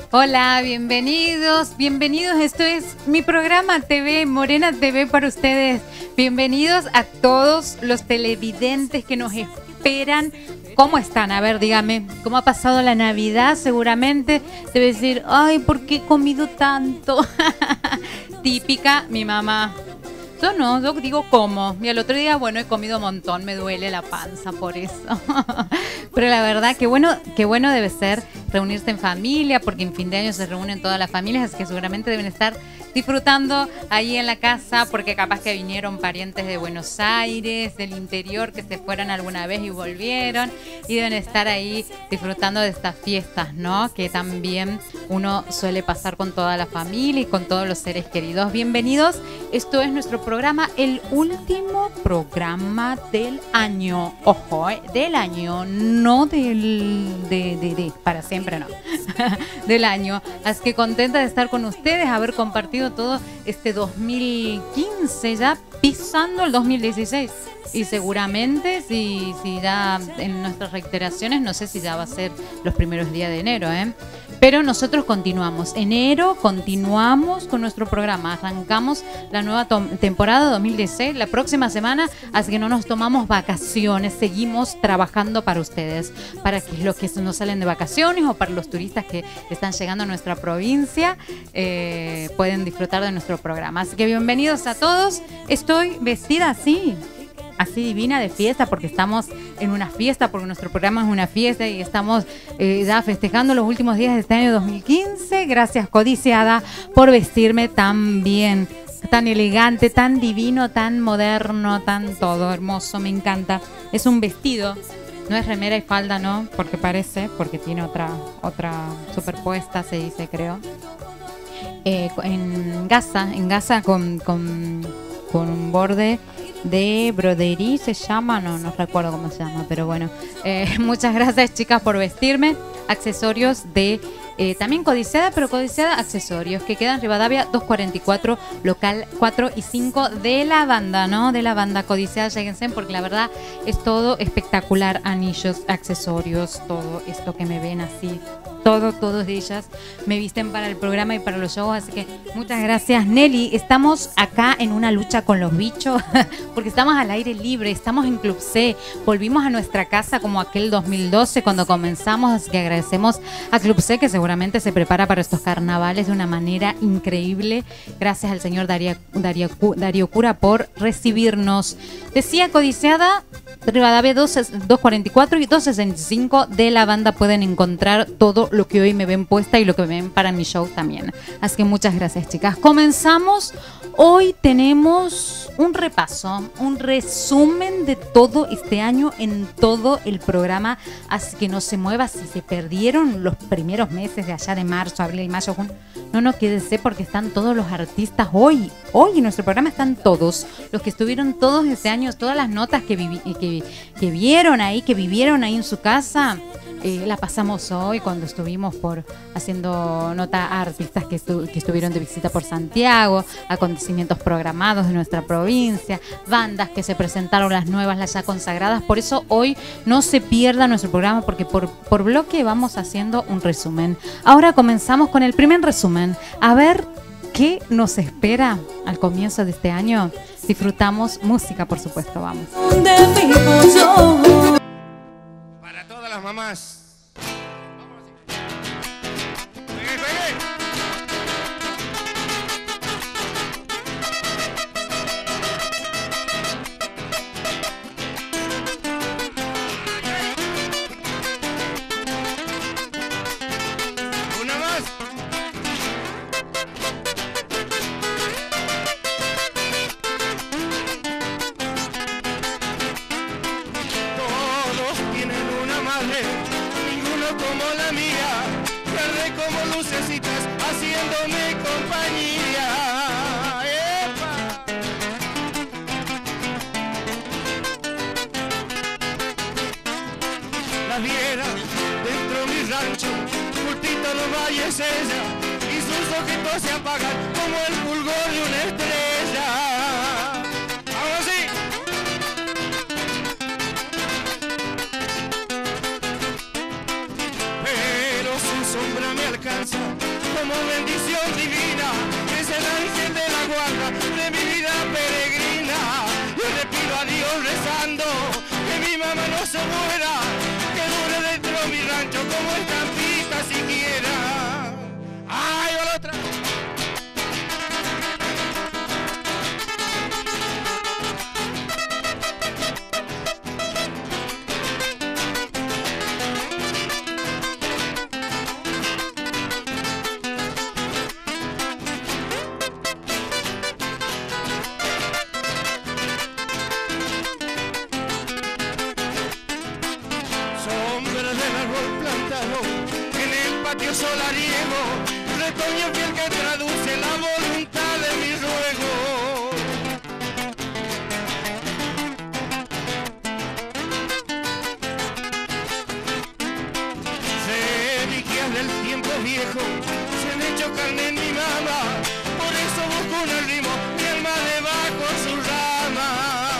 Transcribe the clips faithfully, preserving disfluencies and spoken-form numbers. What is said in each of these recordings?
Hola, bienvenidos, bienvenidos. Esto es mi programa T V, Morena T V para ustedes. Bienvenidos a todos los televidentes que nos esperan. ¿Cómo están? A ver, dígame, ¿cómo ha pasado la Navidad? Seguramente debe decir, ay, ¿por qué he comido tanto? Típica mi mamá. Yo no, yo digo cómo. Y el otro día, bueno, he comido un montón, me duele la panza por eso. Pero la verdad, qué bueno, qué bueno debe ser reunirse en familia, porque en fin de año se reúnen todas las familias, así que seguramente deben estar disfrutando ahí en la casa, porque capaz que vinieron parientes de Buenos Aires, del interior, que se fueron alguna vez y volvieron, y deben estar ahí disfrutando de estas fiestas, ¿no? Que también uno suele pasar con toda la familia y con todos los seres queridos. Bienvenidos, esto es nuestro programa, el último programa del año. Ojo, ¿eh? Del año, no del de, de, de para siempre, no. Del año. Así que contenta de estar con ustedes, haber compartido todo este dos mil quince, ya pisando el dos mil dieciséis. Y seguramente si, si ya en nuestras reiteraciones, no sé si ya va a ser los primeros días de enero, ¿eh? Pero nosotros continuamos. Enero continuamos con nuestro programa. Arrancamos la nueva temporada dos mil dieciséis la próxima semana, así que no nos tomamos vacaciones. Seguimos trabajando para ustedes, para que los que no salen de vacaciones o para los turistas que están llegando a nuestra provincia eh, pueden disfrutar de nuestro programa. Así que bienvenidos a todos. Estoy vestida así. así divina de fiesta, porque estamos en una fiesta, porque nuestro programa es una fiesta y estamos eh, ya festejando los últimos días de este año dos mil quince. Gracias, codiciada, por vestirme tan bien, tan elegante, tan divino, tan moderno, tan todo hermoso, me encanta. Es un vestido, no es remera y falda, no, porque parece, porque tiene otra, otra superpuesta, se dice, creo. Eh, en gasa, en gasa con, con, con un borde de broderie, se llama, no, no recuerdo cómo se llama, pero bueno, eh, muchas gracias, chicas, por vestirme. Accesorios de, eh, también codiciada, pero codiciada accesorios, que quedan Rivadavia doscientos cuarenta y cuatro, local cuatro y cinco de la banda, ¿no? De la banda codiciada, lléguense, porque la verdad es todo espectacular, anillos, accesorios, todo esto que me ven así. Todo, todos de ellas me visten para el programa y para los shows, así que muchas gracias, Nelly. Estamos acá en una lucha con los bichos, porque estamos al aire libre, estamos en Club C, volvimos a nuestra casa como aquel dos mil doce cuando comenzamos, así que agradecemos a Club C, que seguramente se prepara para estos carnavales de una manera increíble. Gracias al señor Darío, Darío, Darío Cura por recibirnos. Decía codiciada, Rivadavia doscientos cuarenta y cuatro y doscientos sesenta y cinco de la banda pueden encontrar todo lo que hoy me ven puesta y lo que me ven para mi show también. Así que muchas gracias, chicas. Comenzamos. Hoy tenemos un repaso, un resumen de todo este año en todo el programa. Así que no se mueva si se perdieron los primeros meses de allá de marzo, abril, mayo, junio. No, no, quédese porque están todos los artistas hoy. Hoy en nuestro programa están todos. Los que estuvieron todos este año, todas las notas que, vivi que, que vieron ahí, que vivieron ahí en su casa. Eh, la pasamos hoy cuando estuvimos por haciendo nota a artistas que, estu que estuvieron de visita por Santiago, acontecimientos programados de nuestra provincia, bandas que se presentaron, las nuevas, las ya consagradas. Por eso hoy no se pierda nuestro programa, porque por, por bloque vamos haciendo un resumen. Ahora comenzamos con el primer resumen. A ver qué nos espera al comienzo de este año. Disfrutamos música, por supuesto, vamos. Para todas las mamás. Una más. Todos tienen una madre, ninguno como la mía, verde como lucecitas, haciéndome compañía. ¡Epa! La viera dentro de mi rancho, ocultita los valles ella, y sus ojitos se apagan como el fulgor de una estrella. ¡Vamos así! Pero su sombra me alcanza de mi vida peregrina. Yo le pido a Dios rezando que mi mamá no se muera, que dure dentro de mi rancho como estampita siquiera. ¡Ay, va la otra! Solariego, retoño fiel que traduce la voluntad de mi ruego. Reliquias del tiempo viejo se han hecho carne en mi mama, por eso busco en el ritmo mi alma debajo su rama.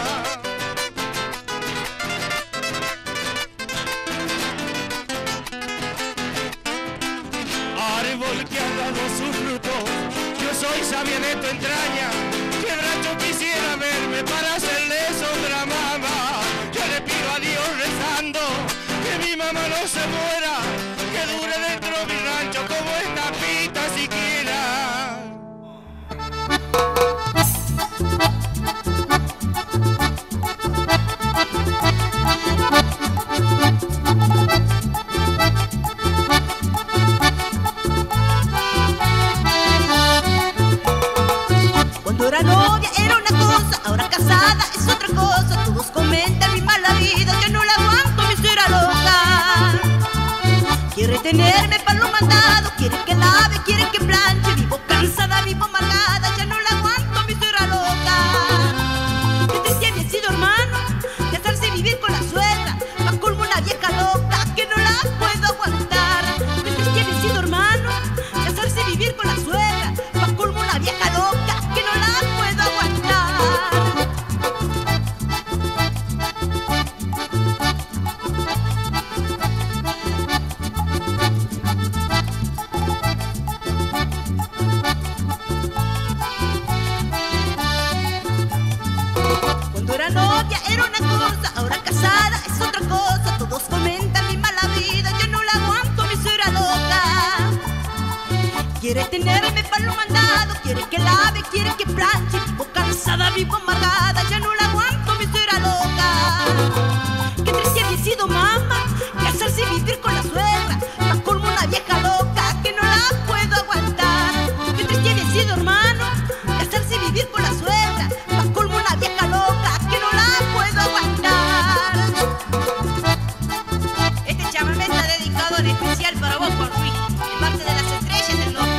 Árbol que ha dado su fruto, yo soy sabia de tu entraña, que rancho quisiera verme para hacerles otra mamá. Yo le pido a Dios rezando que mi mamá no se muera, que dure dentro de mi rancho como estampita siquiera. Era novia, era una cosa, ahora casada es otra cosa. Todos comentan mi mala vida, yo no la aguanto, mi suegra loca. Quiere tenerme para lo mandado, quiere que lave, quiere que planche. Vivo cansada, vivo amargada, ya no la aguanto, mi suegra loca. Qué triste había sido, hermano, casarse y vivir con la suegra. Pa' colmo una vieja loca que no la puedo aguantar. Qué triste había sido, hermano, casarse y vivir con la suegra. Pa' colmo una vieja loca que no la puedo aguantar. Cuando era novia era una cosa, ahora casada es otra cosa. Todos comentan mi mala vida, yo no la aguanto, mi suegra loca. Quiere tenerme para lo mandado, quiere que lave, quiere que planche. Vivo cansada, vivo amargada, ya no la aguanto, mi suegra loca. Qué triste había sido, mamá, casarse y vivir con la suegra. Pa' colmo una vieja loca que no la puedo aguantar. Qué triste había sido, hermano, casarse y vivir con la suegra. Pa' colmo una vieja loca que no la puedo aguantar. Este chamamé está dedicado en especial para vos, Juan Ruiz, de parte de las estrellas del norte.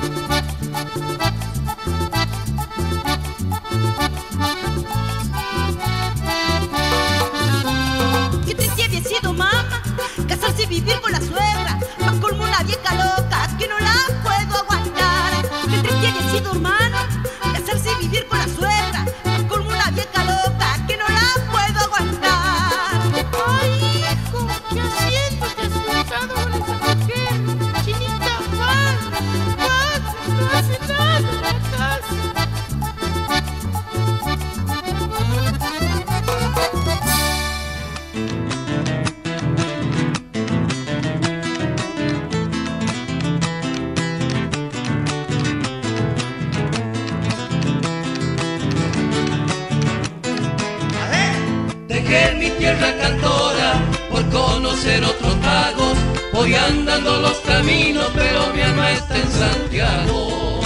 Qué triste había sido, mamá, casarse y vivir con la suegra. Pa' colmo una vieja loca que no la puedo aguantar. Qué triste había sido, hermano, casarse y vivir con la suegra. Pa' colmo una vieja loca que no la puedo aguantar. Ay, hijo, ¿qué haciendo? ¿Te has juntado con esa mujer? Chinita, paz, paz, no hace nada en la casa. Dejé mi tierra cantora por conocer otros pagos. Voy andando los caminos, pero mi alma está en Santiago.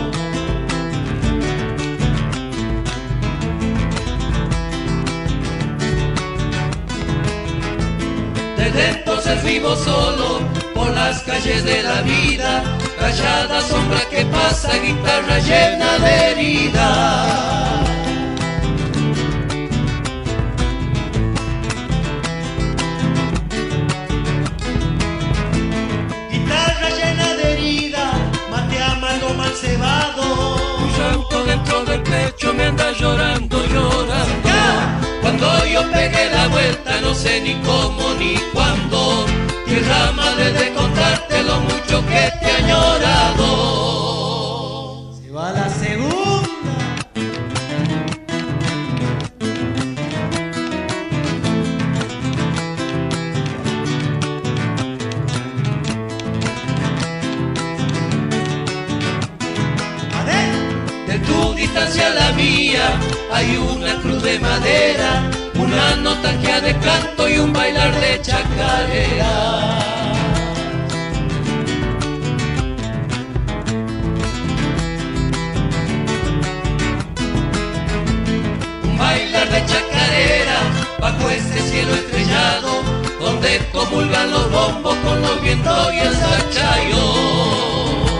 Desde entonces vivo solo por las calles de la vida, callada sombra que pasa, guitarra llena de heridas. Mal cebado, un llanto dentro del pecho me anda llorando, llorando. Cuando yo pegué la vuelta no sé ni cómo ni cuándo. Tierra madre de contarte lo mucho que te he añorado. Se va la segunda. mía hay una cruz de madera, una nostalgia de canto y un bailar de chacarera. Bailar de chacarera bajo este cielo estrellado, donde comulgan los bombos con los vientos y el sachayo.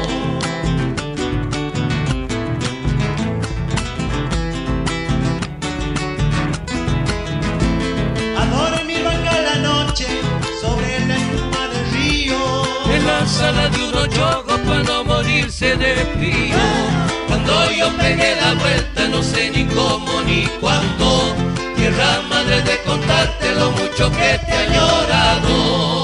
Adore mi banca la noche sobre la espuma del río, En la sala de unos yogos para no morirse de frío. Cuando yo pegué la vuelta no sé ni cómo ni cuándo, tierra madre de contarte lo mucho que te he añorado.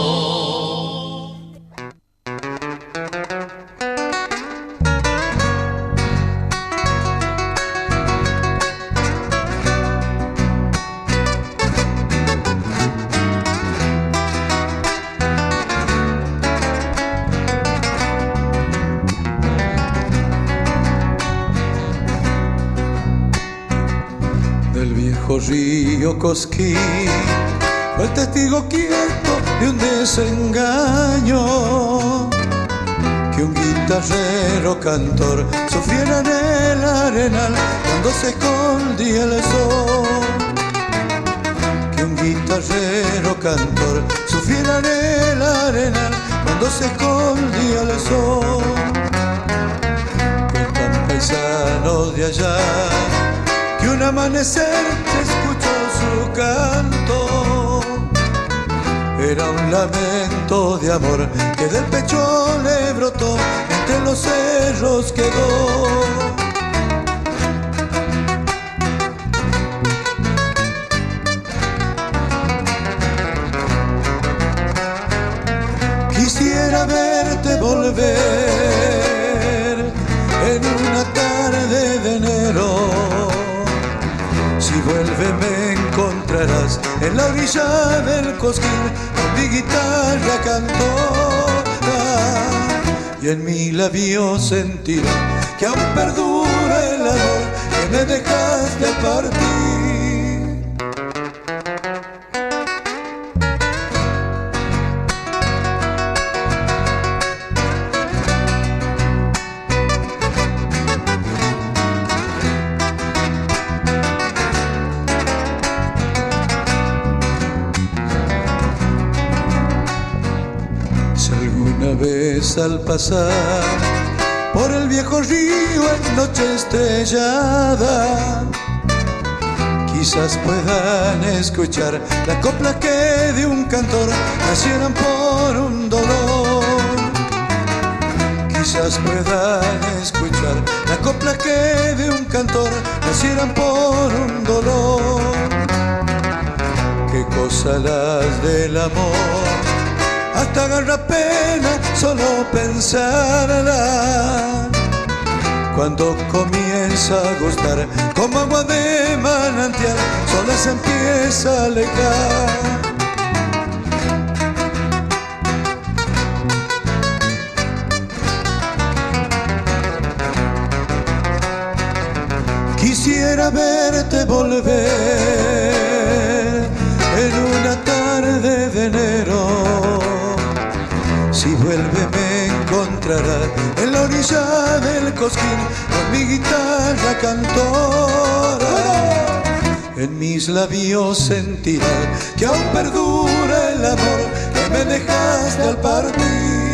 Río Cosquín fue el testigo quieto de un desengaño, que un guitarrero cantor sufriera en el arenal cuando se escondía el sol, que un guitarrero cantor sufriera en el arenal cuando se escondía el sol. Cuentan paisanos de allá que un amanecer se escuchó su canto, era un lamento de amor que del pecho le brotó, entre los cerros quedó. Quisiera verte volver en una tarde de enero. Si vuelve me encontrarás en la orilla del Cosquín con mi guitarra cantora, y en mi labio sentiré que aún perdura el amor que me dejaste al partir. Al pasar por el viejo río en noche estrellada, quizás puedan escuchar la copla que de un cantor nacieran por un dolor. Quizás puedan escuchar la copla que de un cantor nacieran por un dolor. Qué cosa las del amor, hasta agarra pena solo pensarla. Cuando comienza a gustar como agua de manantial, sola se empieza a alejar. Quisiera verte volver en una tarde de enero. Si vuelve me encontrará en la orilla del Cosquín con mi guitarra cantora. En mis labios sentirá que aún perdura el amor que me dejaste al partir.